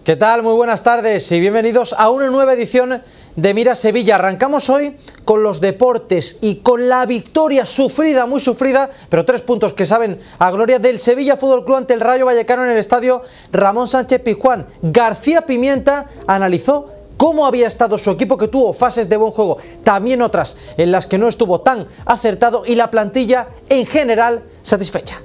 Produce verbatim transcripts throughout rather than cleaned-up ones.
¿Qué tal? Muy buenas tardes y bienvenidos a una nueva edición de Mira Sevilla. Arrancamos hoy con los deportes y con la victoria sufrida, muy sufrida, pero tres puntos que saben a gloria del Sevilla Fútbol Club ante el Rayo Vallecano en el estadio Ramón Sánchez Pizjuán. García Pimienta analizó cómo había estado su equipo, que tuvo fases de buen juego, también otras en las que no estuvo tan acertado, y la plantilla en general satisfecha.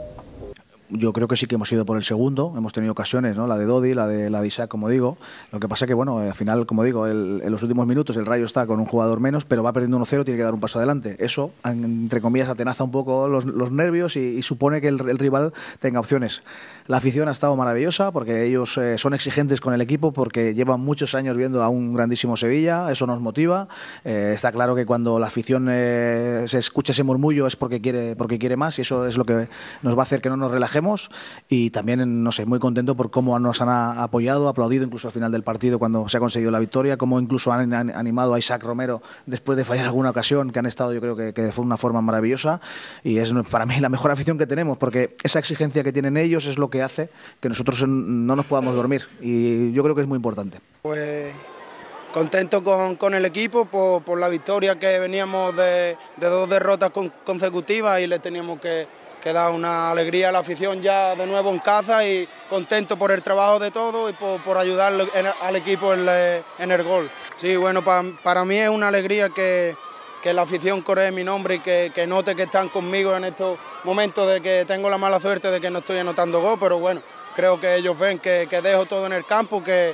Yo creo que sí que hemos ido por el segundo, hemos tenido ocasiones, ¿no? La de Dodi, la de, la de Isaac, como digo. Lo que pasa que, bueno, al final, como digo, el, en los últimos minutos el Rayo está con un jugador menos, pero va perdiendo uno cero, tiene que dar un paso adelante. Eso, entre comillas, atenaza un poco los, los nervios y, y supone que el, el rival tenga opciones. La afición ha estado maravillosa porque ellos eh, son exigentes con el equipo, porque llevan muchos años viendo a un grandísimo Sevilla, eso nos motiva. Eh, está claro que cuando la afición eh, se escucha ese murmullo es porque quiere, porque quiere más, y eso es lo que nos va a hacer que no nos relajemos. Y también, no sé, muy contento por cómo nos han apoyado, aplaudido incluso al final del partido cuando se ha conseguido la victoria, cómo incluso han animado a Isaac Romero después de fallar alguna ocasión, que han estado, yo creo que, que de una forma maravillosa, y es para mí la mejor afición que tenemos, porque esa exigencia que tienen ellos es lo que hace que nosotros no nos podamos dormir, y yo creo que es muy importante. Pues contento con, con el equipo por, por la victoria, que veníamos de, de dos derrotas con, consecutivas y le teníamos que que da una alegría a la afición ya de nuevo en casa, y contento por el trabajo de todos y por, por ayudar en, al equipo en, en el gol. Sí, bueno, pa, para mí es una alegría que, que la afición coree mi nombre y que, que note que están conmigo en estos momentos de que tengo la mala suerte de que no estoy anotando gol, pero bueno, creo que ellos ven que, que dejo todo en el campo, que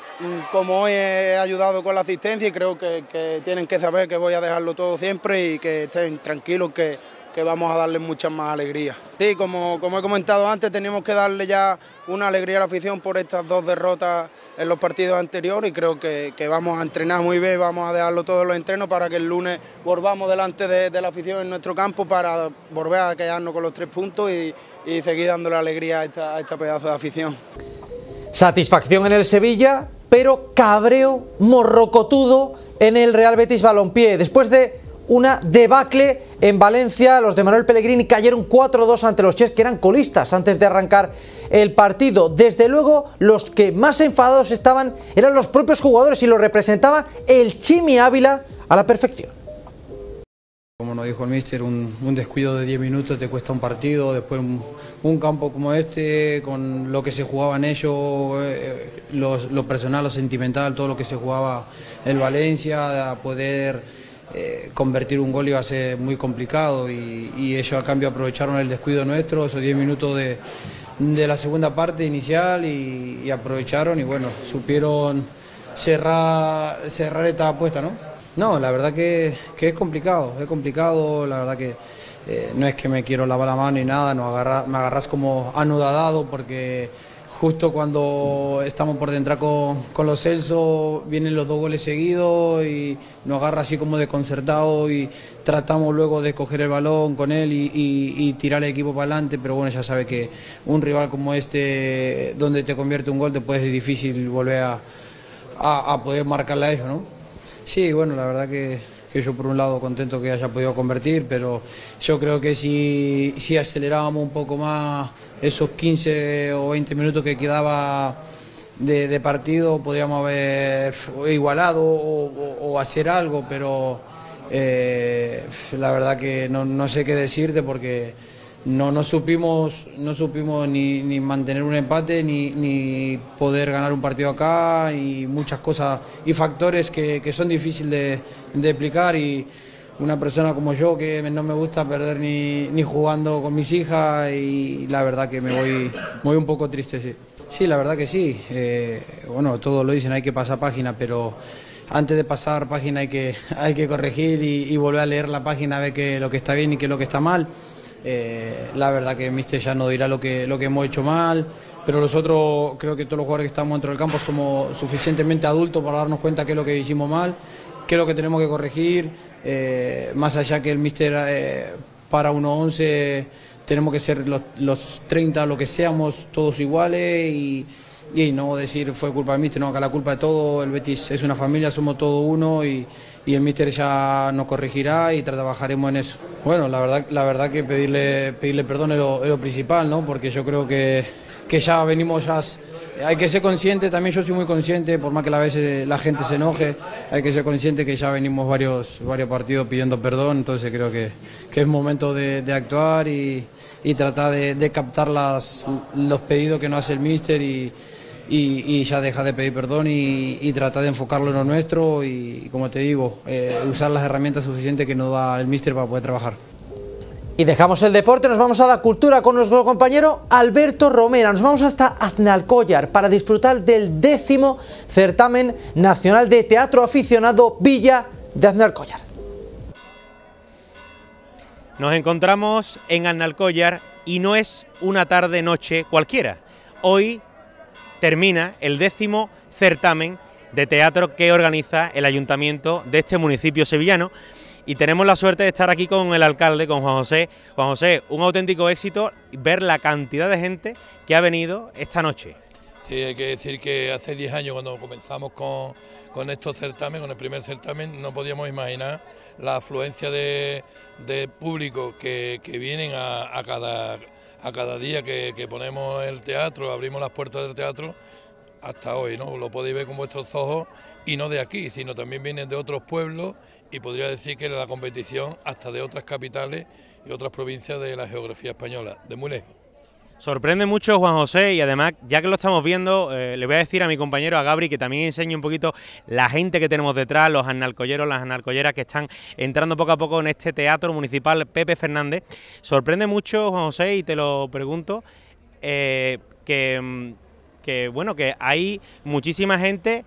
como hoy he ayudado con la asistencia, y creo que, que tienen que saber que voy a dejarlo todo siempre y que estén tranquilos, que que vamos a darle muchas más alegrías. Sí, como, como he comentado antes, teníamos que darle ya una alegría a la afición por estas dos derrotas en los partidos anteriores, y creo que, que vamos a entrenar muy bien, vamos a dejarlo todo en los entrenos para que el lunes volvamos delante de, de la afición en nuestro campo para volver a quedarnos con los tres puntos y, y seguir dándole alegría a esta, a esta pedazo de afición. Satisfacción en el Sevilla, pero cabreo morrocotudo en el Real Betis Balompié. Después de una debacle en Valencia, los de Manuel Pellegrini cayeron cuatro dos ante los Chelsea, que eran colistas antes de arrancar el partido. Desde luego, los que más enfadados estaban eran los propios jugadores, y lo representaba el Chimi Ávila a la perfección. Como nos dijo el míster, un, un descuido de diez minutos te cuesta un partido, después un, un campo como este, con lo que se jugaban ellos, eh, lo, lo personal, lo sentimental, todo lo que se jugaba el Valencia, a poder Eh, convertir un gol iba a ser muy complicado, y, y ellos a cambio aprovecharon el descuido nuestro, esos diez minutos de, de la segunda parte inicial, y, y aprovecharon y bueno, supieron cerrar, cerrar esta apuesta, ¿no? No, la verdad que, que es complicado, es complicado, la verdad que eh, no es que me quiero lavar la mano ni nada, no agarra, me agarras como anudadado, porque justo cuando estamos por dentro con, con los Celso, vienen los dos goles seguidos y nos agarra así como desconcertado, y tratamos luego de coger el balón con él y, y, y tirar el equipo para adelante, pero bueno, ya sabe que un rival como este, donde te convierte un gol, te puede ser difícil volver a, a, a poder marcarle a ellos, ¿no? Sí, bueno, la verdad que, que yo por un lado contento que haya podido convertir, pero yo creo que si, si acelerábamos un poco más esos quince o veinte minutos que quedaba de, de partido, podríamos haber igualado o, o, o hacer algo, pero eh, la verdad que no, no sé qué decirte, porque no, no supimos, no supimos ni, ni mantener un empate, ni, ni poder ganar un partido acá, y muchas cosas y factores que, que son difíciles de, de explicar, y una persona como yo, que no me gusta perder ni, ni jugando con mis hijas, y la verdad que me voy, me voy un poco triste, sí. Sí, la verdad que sí. Eh, bueno, todos lo dicen, hay que pasar página, pero antes de pasar página hay que, hay que corregir y, y volver a leer la página, a ver qué lo que está bien y qué es lo que está mal. Eh, la verdad que el míster ya nos dirá lo que, lo que hemos hecho mal, pero nosotros, creo que todos los jugadores que estamos dentro del campo somos suficientemente adultos para darnos cuenta qué es lo que hicimos mal, qué es lo que tenemos que corregir. Eh, más allá que el míster eh, para uno once, tenemos que ser los, los treinta, lo que seamos, todos iguales, y, y no decir fue culpa del míster, no, acá la culpa de todo, el Betis es una familia, somos todos uno, y, y el míster ya nos corregirá y trabajaremos en eso. Bueno, la verdad, la verdad que pedirle, pedirle perdón es lo, es lo principal, ¿no? Porque yo creo que, que ya venimos ya hay que ser consciente, también yo soy muy consciente, por más que a veces la gente se enoje, hay que ser consciente que ya venimos varios, varios partidos pidiendo perdón, entonces creo que, que es momento de, de actuar y, y tratar de, de captar las, los pedidos que nos hace el míster y, y, y ya dejar de pedir perdón y, y tratar de enfocarlo en lo nuestro y, y como te digo, eh, usar las herramientas suficientes que nos da el míster para poder trabajar. Y dejamos el deporte, nos vamos a la cultura con nuestro compañero Alberto Romera. Nos vamos hasta Aznalcóllar para disfrutar del décimo certamen nacional de teatro aficionado Villa de Aznalcóllar. Nos encontramos en Aznalcóllar y no es una tarde-noche cualquiera. Hoy termina el décimo certamen de teatro que organiza el ayuntamiento de este municipio sevillano. Y tenemos la suerte de estar aquí con el alcalde, con Juan José. Juan José, un auténtico éxito ver la cantidad de gente que ha venido esta noche. Sí, hay que decir que hace diez años cuando comenzamos con, con estos certámenes, con el primer certamen, no podíamos imaginar la afluencia de, de público que, que vienen a, a, cada, a cada día que, que ponemos el teatro, abrimos las puertas del teatro. Hasta hoy, ¿no? Lo podéis ver con vuestros ojos y no de aquí, sino también vienen de otros pueblos y podría decir que la competición hasta de otras capitales y otras provincias de la geografía española, de muy lejos. Sorprende mucho Juan José y además, ya que lo estamos viendo, eh, le voy a decir a mi compañero, a Gabri, que también enseñe un poquito la gente que tenemos detrás, los aznalcólleros, las aznalcólleras que están entrando poco a poco en este teatro municipal Pepe Fernández. Sorprende mucho, Juan José, y te lo pregunto, eh, que... que bueno, que hay muchísima gente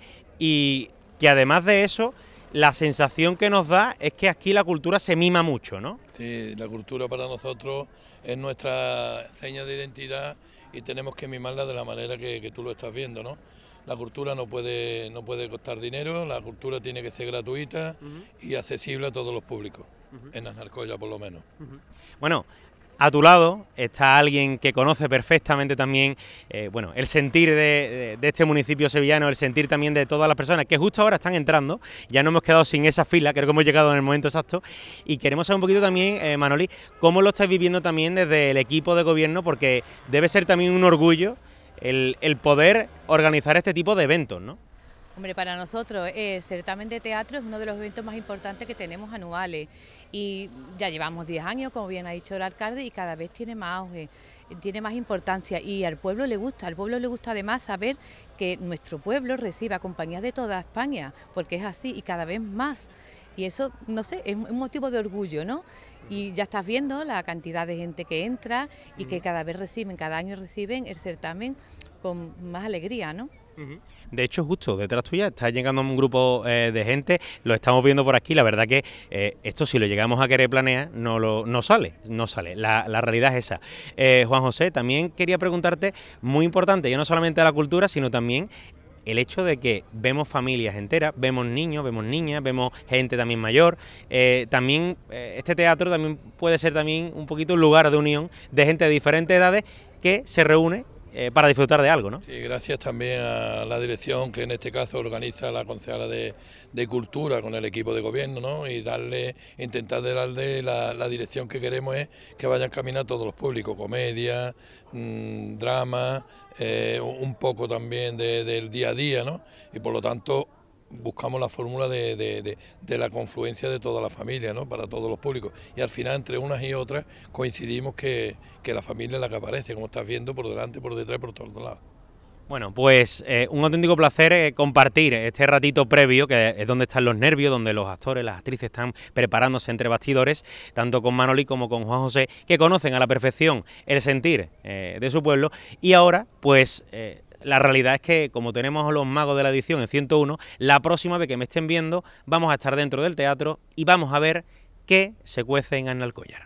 y que además de eso, la sensación que nos da es que aquí la cultura se mima mucho, ¿no? Sí, la cultura para nosotros es nuestra seña de identidad y tenemos que mimarla de la manera que, que tú lo estás viendo, ¿no? La cultura no puede, no puede costar dinero, la cultura tiene que ser gratuita uh-huh. y accesible a todos los públicos, uh-huh. en Aznalcóllar por lo menos. Uh-huh. Bueno, a tu lado está alguien que conoce perfectamente también eh, bueno, el sentir de, de, de este municipio sevillano, el sentir también de todas las personas que justo ahora están entrando. Ya no hemos quedado sin esa fila, creo que hemos llegado en el momento exacto. Y queremos saber un poquito también, eh, Manoli, cómo lo estáis viviendo también desde el equipo de gobierno, porque debe ser también un orgullo el, el poder organizar este tipo de eventos, ¿no? Hombre, para nosotros el certamen de teatro es uno de los eventos más importantes que tenemos anuales y ya llevamos diez años, como bien ha dicho el alcalde, y cada vez tiene más auge, tiene más importancia y al pueblo le gusta, al pueblo le gusta además saber que nuestro pueblo recibe a compañías de toda España, porque es así y cada vez más. Y eso, no sé, es un motivo de orgullo, ¿no? Y ya estás viendo la cantidad de gente que entra y que cada vez reciben, cada año reciben el certamen con más alegría, ¿no? De hecho, justo detrás tuya está llegando un grupo eh, de gente, lo estamos viendo por aquí. La verdad que eh, esto, si lo llegamos a querer planear, no lo no sale, no sale. La, la realidad es esa. Eh, Juan José, también quería preguntarte, muy importante, ya no solamente la cultura, sino también el hecho de que vemos familias enteras, vemos niños, vemos niñas, vemos gente también mayor. Eh, también eh, este teatro también puede ser también un poquito un lugar de unión de gente de diferentes edades que se reúne Eh, para disfrutar de algo, ¿no? Sí, gracias también a la dirección que en este caso organiza la concejala de, de Cultura con el equipo de gobierno, ¿no? Y darle, intentar darle la, la dirección que queremos es que vayan caminando todos los públicos, comedia, mmm, drama, eh, un poco también de, del día a día, ¿no? Y por lo tanto buscamos la fórmula de, de, de, de la confluencia de toda la familia, ¿no? Para todos los públicos. Y al final, entre unas y otras, coincidimos que, que la familia es la que aparece, como estás viendo, por delante, por detrás y por todos lados. Bueno, pues eh, un auténtico placer eh, compartir este ratito previo, que es donde están los nervios, donde los actores, las actrices están preparándose entre bastidores, tanto con Manoli como con Juan José, que conocen a la perfección el sentir eh, de su pueblo. Y ahora, pues Eh, la realidad es que, como tenemos a los magos de la edición en ciento uno, la próxima vez que me estén viendo vamos a estar dentro del teatro y vamos a ver qué se cuece en Aznalcóllar.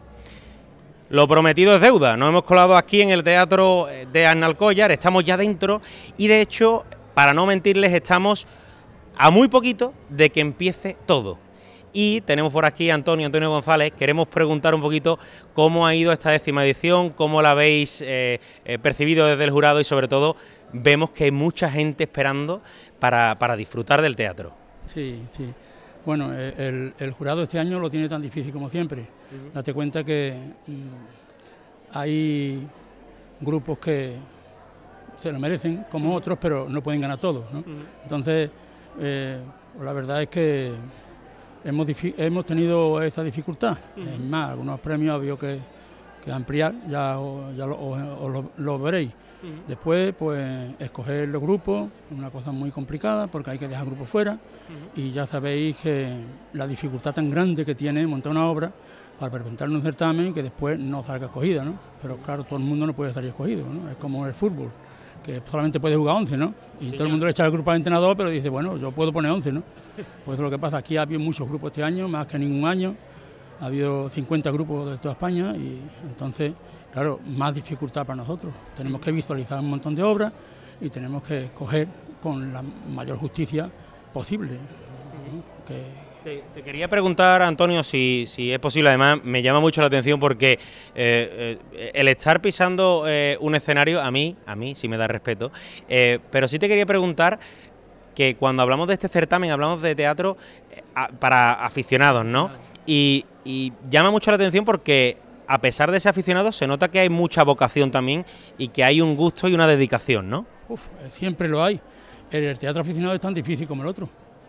Lo prometido es deuda, nos hemos colado aquí en el teatro de Aznalcóllar, estamos ya dentro y de hecho, para no mentirles, estamos a muy poquito de que empiece todo. Y tenemos por aquí a Antonio, Antonio González. Queremos preguntar un poquito cómo ha ido esta décima edición, cómo la habéis eh, eh, percibido desde el jurado y sobre todo vemos que hay mucha gente esperando para, para disfrutar del teatro. Sí, sí. Bueno, el, el jurado este año lo tiene tan difícil como siempre. Uh-huh. Date cuenta que mmm, hay grupos que se lo merecen como otros, pero no pueden ganar todos, ¿no? Entonces, eh, la verdad es que hemos, hemos tenido esa dificultad. Es más, algunos premios ha habido que, que ampliar, ya, ya lo, o, o lo, lo veréis. Uh-huh. Después, pues, escoger los grupos, es una cosa muy complicada porque hay que dejar grupos fuera. Uh-huh. Y ya sabéis que la dificultad tan grande que tiene montar una obra para presentar un certamen que después no salga escogida, ¿no? Pero claro, todo el mundo no puede salir escogido, ¿no? Es como el fútbol, que solamente puede jugar once, ¿no? Y sí, todo el mundo le echa el grupo al entrenador, pero dice, bueno, yo puedo poner once, ¿no? Pues eso es lo que pasa. Aquí ha habido muchos grupos este año, más que ningún año. Ha habido cincuenta grupos de toda España y entonces, claro, más dificultad para nosotros. Tenemos que visualizar un montón de obras y tenemos que escoger con la mayor justicia posible, ¿no? Que, Te, te quería preguntar, Antonio, si, si es posible. Además, me llama mucho la atención porque eh, eh, el estar pisando eh, un escenario, a mí, a mí sí me da respeto, eh, pero sí te quería preguntar que cuando hablamos de este certamen, hablamos de teatro eh, a, para aficionados, ¿no? Y, y llama mucho la atención porque, a pesar de ser aficionados, se nota que hay mucha vocación también y que hay un gusto y una dedicación, ¿no? Uf, siempre lo hay. El teatro aficionado es tan difícil como el otro.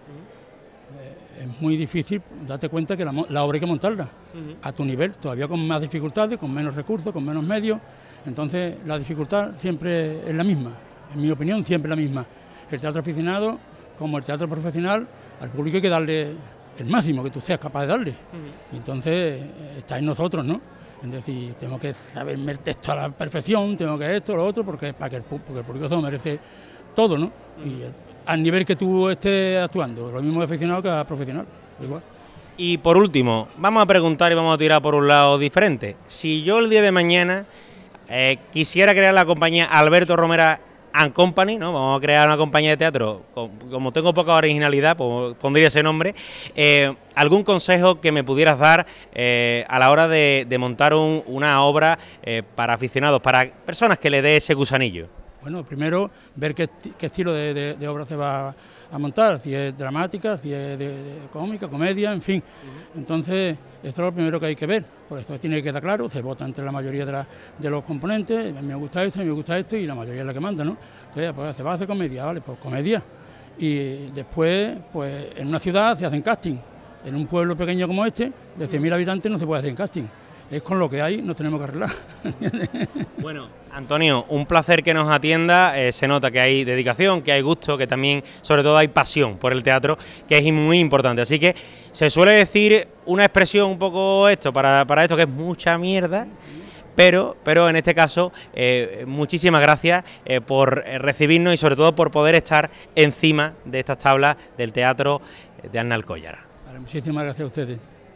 Es muy difícil darte cuenta que la, la obra hay que montarla uh-huh. a tu nivel, todavía con más dificultades, con menos recursos, con menos medios. Entonces la dificultad siempre es la misma, en mi opinión siempre es la misma. El teatro aficionado, como el teatro profesional, al público hay que darle el máximo que tú seas capaz de darle. Uh-huh. Y entonces está en nosotros, ¿no? Es decir, tengo que saberme el texto a la perfección, tengo que esto, lo otro, porque para que el, porque el público se lo merece todo, ¿no? Uh-huh. Y el, al nivel que tú estés actuando, lo mismo de aficionado que a profesional, igual. Y por último, vamos a preguntar y vamos a tirar por un lado diferente. Si yo el día de mañana eh, quisiera crear la compañía Alberto Romera and Company, ¿no? Vamos a crear una compañía de teatro, como tengo poca originalidad, pues pondría ese nombre. Eh, ¿Algún consejo que me pudieras dar eh, a la hora de, de montar un, una obra eh, para aficionados, para personas que le dé ese gusanillo? Bueno, primero ver qué, qué estilo de, de, de obra se va a montar, si es dramática, si es de, de cómica, comedia, en fin. Uh-huh. Entonces, esto es lo primero que hay que ver, por eso tiene que quedar claro, se vota entre la mayoría de, la, de los componentes, me gusta esto, me gusta esto, y la mayoría es la que manda, ¿no? Entonces, pues se va a hacer comedia, vale, pues comedia. Y después, pues en una ciudad se hacen casting, en un pueblo pequeño como este, de cien mil habitantes no se puede hacer casting. Es con lo que hay, nos tenemos que arreglar. Bueno, Antonio, un placer que nos atienda, eh, se nota que hay dedicación, que hay gusto, que también, sobre todo, hay pasión por el teatro, que es muy importante. Así que se suele decir una expresión un poco esto, para, para esto, que es mucha mierda, pero, pero en este caso, eh, muchísimas gracias eh, por recibirnos y sobre todo por poder estar encima de estas tablas del teatro de Alnalcollar. Vale, muchísimas gracias a ustedes.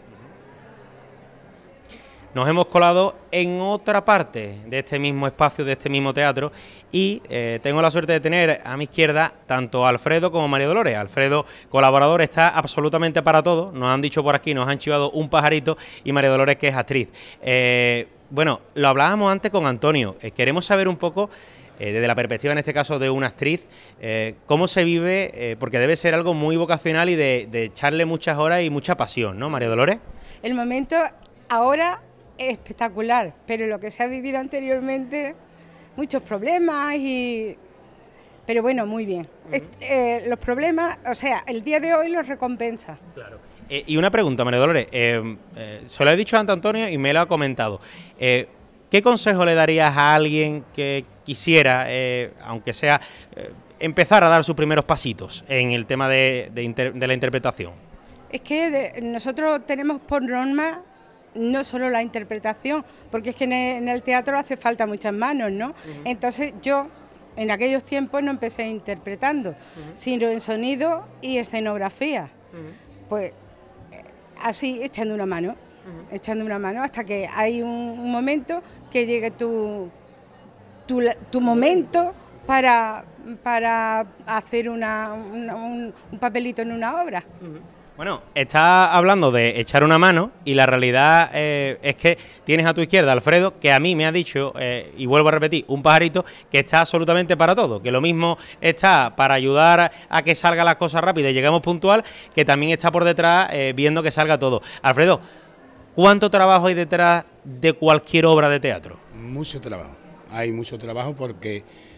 Nos hemos colado en otra parte de este mismo espacio, de este mismo teatro, y eh, tengo la suerte de tener a mi izquierda tanto a Alfredo como a María Dolores. Alfredo, colaborador, está absolutamente para todo, nos han dicho por aquí, nos han chivado un pajarito, y María Dolores, que es actriz. Eh, bueno, lo hablábamos antes con Antonio, eh, queremos saber un poco, eh, desde la perspectiva en este caso de una actriz, eh, cómo se vive, eh, porque debe ser algo muy vocacional y de, de echarle muchas horas y mucha pasión, ¿no, María Dolores? El momento ahora es espectacular, pero lo que se ha vivido anteriormente, muchos problemas, y pero bueno, muy bien. Uh-huh. Est eh, los problemas, o sea, el día de hoy los recompensa. Claro. Eh, y una pregunta, María Dolores, eh, eh, se lo he dicho antes a Antonio y me lo ha comentado. Eh, ¿Qué consejo le darías a alguien que quisiera, eh, aunque sea, eh, empezar a dar sus primeros pasitos en el tema de, de, inter de la interpretación? Es que de, nosotros tenemos por norma no solo la interpretación, porque es que en el, en el teatro hace falta muchas manos, ¿no? Uh-huh. Entonces yo en aquellos tiempos no empecé interpretando, uh-huh. sino en sonido y escenografía. Uh-huh. Pues así, echando una mano, uh-huh. echando una mano hasta que hay un, un momento que llegue tu, tu, tu momento para, para hacer una, una, un, un papelito en una obra. Uh-huh. Bueno, estás hablando de echar una mano y la realidad eh, es que tienes a tu izquierda Alfredo, que a mí me ha dicho, eh, y vuelvo a repetir, un pajarito que está absolutamente para todo, que lo mismo está para ayudar a que salgan las cosas rápidas y lleguemos puntual, que también está por detrás eh, viendo que salga todo. Alfredo, ¿cuánto trabajo hay detrás de cualquier obra de teatro? Mucho trabajo, hay mucho trabajo porque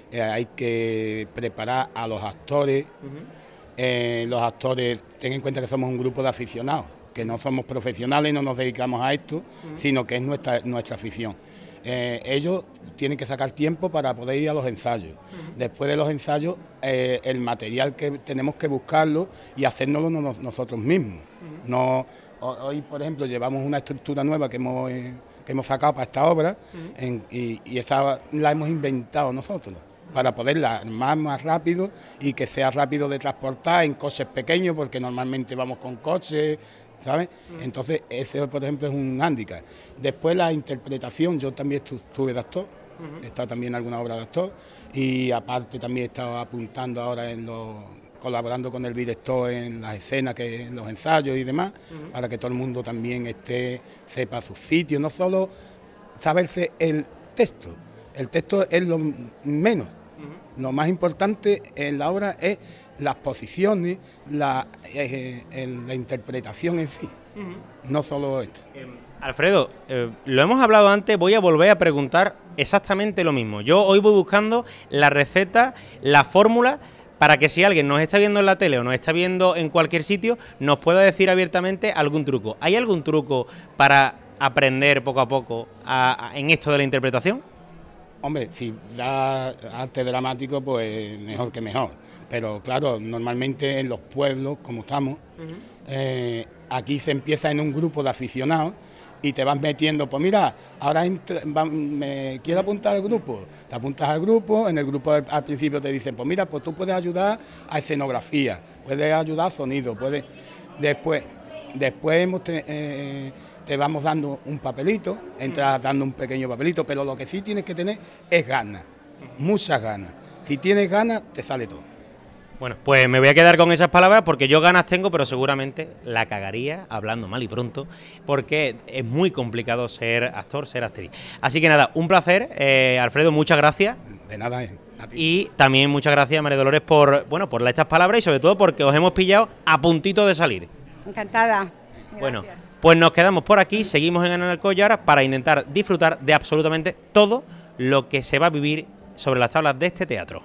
eh, hay que preparar a los actores. Uh-huh. eh, los actores, ten en cuenta que somos un grupo de aficionados, que no somos profesionales, no nos dedicamos a esto, uh-huh. sino que es nuestra, nuestra afición. Eh, ellos tienen que sacar tiempo para poder ir a los ensayos. Uh-huh. Después de los ensayos, eh, el material que tenemos que buscarlo y hacérnoslo no, nosotros mismos. Uh-huh. No, hoy, por ejemplo, llevamos una estructura nueva que hemos, eh, que hemos sacado para esta obra, uh-huh. en, y, y esa la hemos inventado nosotros, uh-huh. para poderla armar más rápido y que sea rápido de transportar en coches pequeños, porque normalmente vamos con coches, ¿sabes? Uh-huh. Entonces, ese, por ejemplo, es un hándicap. Después, la interpretación, yo también estuve de actor, uh-huh. he estado también en alguna obra de actor, y aparte también he estado apuntando ahora en los, colaborando con el director en las escenas, que en los ensayos y demás, uh-huh. para que todo el mundo también esté, sepa sus sitios, no solo saberse el texto, el texto es lo menos, uh-huh. lo más importante en la obra es las posiciones, la, eh, eh, la interpretación en sí, uh-huh. no solo esto. Eh, Alfredo, eh, lo hemos hablado antes, voy a volver a preguntar exactamente lo mismo. Yo hoy voy buscando la receta, la fórmula, para que si alguien nos está viendo en la tele o nos está viendo en cualquier sitio, nos pueda decir abiertamente algún truco. ¿Hay algún truco para aprender poco a poco a, a, en esto de la interpretación? Hombre, si da arte dramático, pues mejor que mejor. Pero claro, normalmente en los pueblos, como estamos, uh-huh. eh, aquí se empieza en un grupo de aficionados y te vas metiendo, pues mira, ahora entra, va, me quiero apuntar al grupo, te apuntas al grupo, en el grupo al, al principio te dicen, pues mira, pues tú puedes ayudar a escenografía, puedes ayudar a sonido, puedes... Después, después hemos... Te, eh, te vamos dando un papelito, entras dando un pequeño papelito, pero lo que sí tienes que tener es ganas, muchas ganas. Si tienes ganas, te sale todo. Bueno, pues me voy a quedar con esas palabras porque yo ganas tengo, pero seguramente la cagaría, hablando mal y pronto, porque es muy complicado ser actor, ser actriz. Así que nada, un placer, eh, Alfredo, muchas gracias. De nada, eh, a ti. Y también muchas gracias, María Dolores, por, bueno, por estas palabras y sobre todo porque os hemos pillado a puntito de salir. Encantada. Gracias. Bueno, pues nos quedamos por aquí, seguimos en Ana Alcollar para intentar disfrutar de absolutamente todo lo que se va a vivir sobre las tablas de este teatro.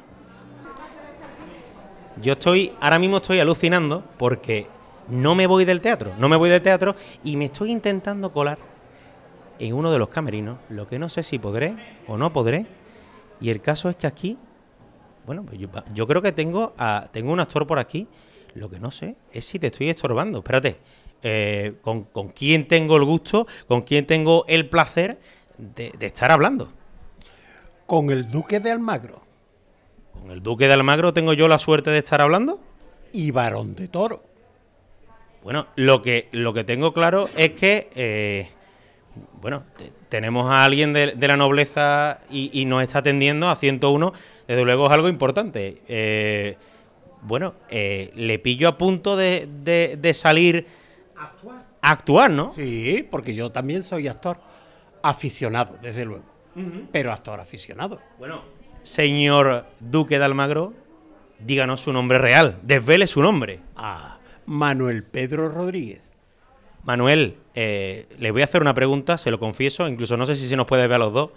Yo estoy, ahora mismo estoy alucinando porque no me voy del teatro, no me voy del teatro y me estoy intentando colar en uno de los camerinos, lo que no sé si podré o no podré, y el caso es que aquí, bueno, pues yo, yo creo que tengo, a, tengo un actor por aquí, lo que no sé es si te estoy estorbando, espérate. Eh, con, con quién tengo el gusto, con quién tengo el placer de, de estar hablando. Con el Duque de Almagro. ¿Con el Duque de Almagro tengo yo la suerte de estar hablando? Y Barón de Toro. Bueno, lo que, lo que tengo claro es que, eh, bueno, tenemos a alguien de, de la nobleza y, y nos está atendiendo a ciento uno, desde luego es algo importante. Eh, bueno, eh, le pillo a punto de, de, de salir... Actuar. Actuar, ¿no? Sí, porque yo también soy actor aficionado, desde luego, uh-huh. pero actor aficionado. Bueno, señor Duque de Almagro, díganos su nombre real, desvele su nombre. Ah, Manuel Pedro Rodríguez. Manuel, eh, le voy a hacer una pregunta, se lo confieso, incluso no sé si se nos puede ver a los dos.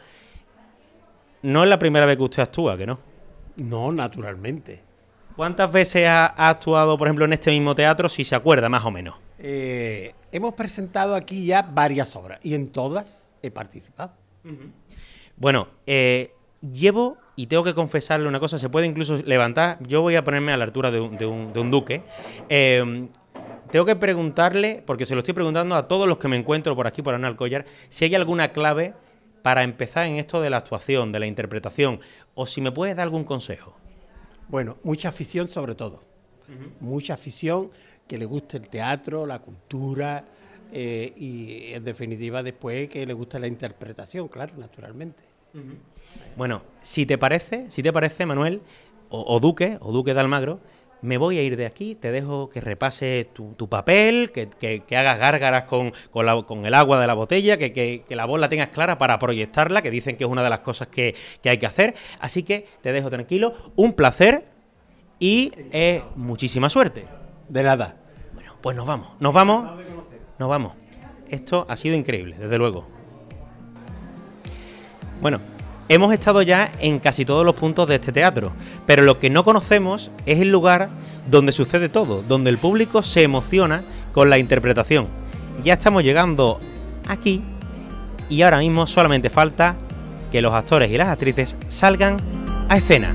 No es la primera vez que usted actúa, ¿que no? No, naturalmente. ¿Cuántas veces ha, ha actuado, por ejemplo, en este mismo teatro, si se acuerda, más o menos? Eh, hemos presentado aquí ya varias obras y en todas he participado. Uh-huh. Bueno, eh, llevo, y tengo que confesarle una cosa, se puede incluso levantar, yo voy a ponerme a la altura de un, de un, de un duque. Eh, tengo que preguntarle, porque se lo estoy preguntando a todos los que me encuentro por aquí, por Ana Alcollar, si hay alguna clave para empezar en esto de la actuación, de la interpretación, o si me puedes dar algún consejo. Bueno, mucha afición sobre todo. Uh-huh. Mucha afición, que le guste el teatro, la cultura eh, y en definitiva después que le guste la interpretación, claro, naturalmente. Uh-huh. Bueno, si te parece, si te parece, Manuel, o, o Duque, o Duque de Almagro, me voy a ir de aquí, te dejo que repase tu, tu papel, que, que, que hagas gárgaras con, con, la, con el agua de la botella, que, que, que la voz la tengas clara para proyectarla, que dicen que es una de las cosas que, que hay que hacer. Así que te dejo tranquilo, un placer y eh, muchísima suerte. De nada. Bueno, pues nos vamos, nos vamos, nos vamos. Esto ha sido increíble, desde luego. Bueno, Hemos estado ya en casi todos los puntos de este teatro, pero lo que no conocemos es el lugar donde sucede todo, donde el público se emociona con la interpretación. Ya estamos llegando aquí y ahora mismo solamente falta que los actores y las actrices salgan a escena.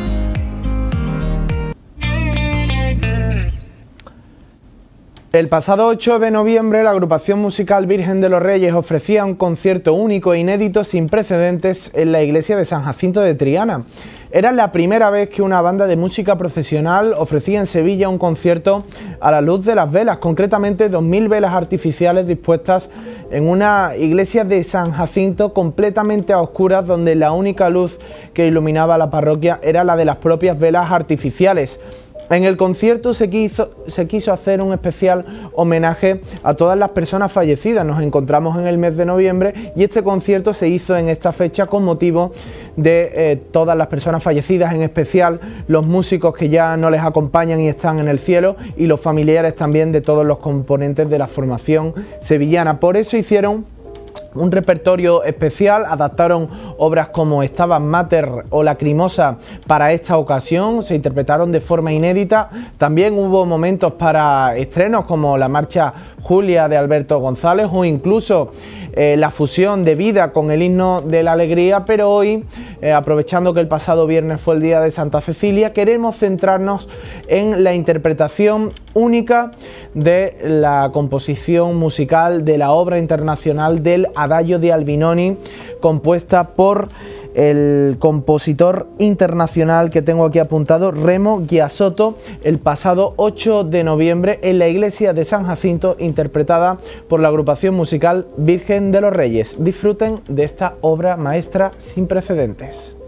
El pasado ocho de noviembre la agrupación musical Virgen de los Reyes ofrecía un concierto único e inédito sin precedentes en la iglesia de San Jacinto de Triana. Era la primera vez que una banda de música profesional ofrecía en Sevilla un concierto a la luz de las velas, concretamente dos mil velas artificiales dispuestas en una iglesia de San Jacinto completamente a oscuras, donde la única luz que iluminaba la parroquia era la de las propias velas artificiales. En el concierto se quiso, se quiso hacer un especial homenaje a todas las personas fallecidas. Nos encontramos en el mes de noviembre y este concierto se hizo en esta fecha con motivo de eh, todas las personas fallecidas, en especial los músicos que ya no les acompañan y están en el cielo, y los familiares también de todos los componentes de la formación sevillana. Por eso hicieron un repertorio especial, adaptaron obras como Stabat Mater o Lacrimosa para esta ocasión, se interpretaron de forma inédita. También hubo momentos para estrenos como la marcha Julia de Alberto González o incluso eh, la fusión de Vida con el himno de la alegría, pero hoy, eh, aprovechando que el pasado viernes fue el día de Santa Cecilia, queremos centrarnos en la interpretación única de la composición musical de la obra internacional del Adagio de Albinoni, compuesta por el compositor internacional que tengo aquí apuntado, Remo Giasotto, el pasado ocho de noviembre en la iglesia de San Jacinto, interpretada por la agrupación musical Virgen de los Reyes. Disfruten de esta obra maestra sin precedentes.